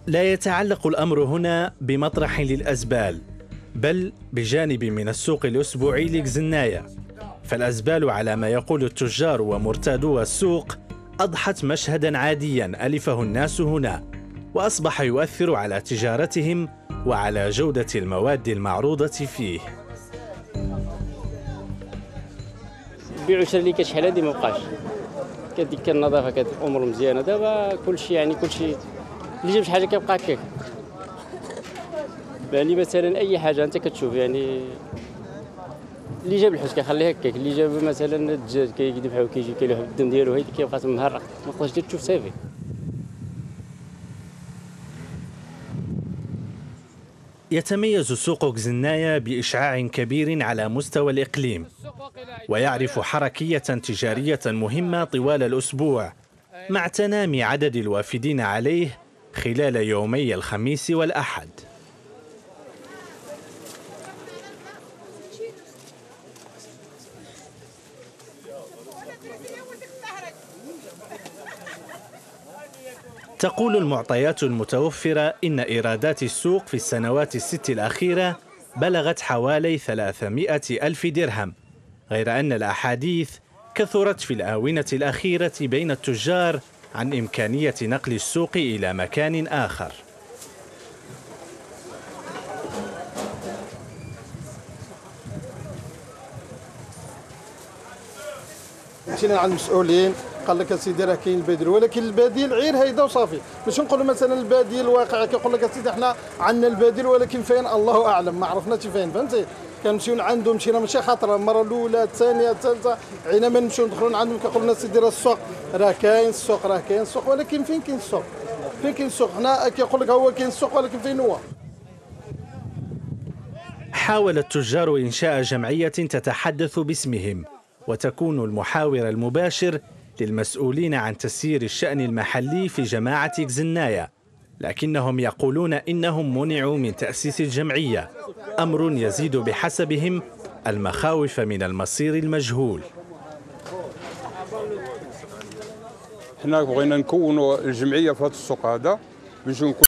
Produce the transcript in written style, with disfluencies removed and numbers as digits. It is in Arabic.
لا يتعلق الأمر هنا بمطرح للأزبال، بل بجانب من السوق الأسبوعي لكزناية. فالأزبال على ما يقول التجار ومرتادو السوق أضحت مشهدا عاديا ألفه الناس هنا، وأصبح يؤثر على تجارتهم وعلى جودة المواد المعروضة فيه. البيع والشراء اللي كشحال هادي ما بقاش، كديك النظافه كديك الامور مزيانه. دابا كلشي اللي جاب شي حاجه كيبقى هكاك. يعني مثلا اي حاجه انت كتشوف اللي جاب الحوت كيخليه هكاك، اللي جاب مثلا الدجاج كيذبحو كيجي كيلوح بالدم ديالو هيدي كيبقى مهرق، ما تقدرش تشوف صافي. يتميز سوق كزناية بإشعاع كبير على مستوى الإقليم، ويعرف حركية تجارية مهمة طوال الأسبوع، مع تنامي عدد الوافدين عليه خلال يومي الخميس والأحد. تقول المعطيات المتوفرة إن إيرادات السوق في السنوات الست الأخيرة بلغت حوالي 300 ألف درهم، غير أن الأحاديث كثرت في الآونة الأخيرة بين التجار عن إمكانية نقل السوق إلى مكان آخر. مشينا عند المسؤولين قال لك اسيدي راه كاين البديل، ولكن البديل غير هيدا وصافي. باش نقولوا مثلا البديل الواقع كيقول لك اسيدي حنا عندنا البديل، ولكن فين الله اعلم، ما عرفناش فين. فهمتي؟ كنمشيو عندهم، مشينا ماشي خاطره المره الاولى الثانيه الثالثه، عينا ما نمشيو ندخلوا عندهم كيقول لنا سيدي راه السوق راه كاين، السوق راه كاين السوق، ولكن فين كاين السوق؟ فين كاين السوق؟ حنا كيقول لك هو كاين السوق، ولكن فين هو؟ حاول التجار إنشاء جمعية تتحدث باسمهم، وتكون المحاور المباشر للمسؤولين عن تسيير الشأن المحلي في جماعة كزناية، لكنهم يقولون إنهم منعوا من تأسيس الجمعية، أمر يزيد بحسبهم المخاوف من المصير المجهول. حنا بغينا نكونوا الجمعية في هذا السوق هذا باش نكون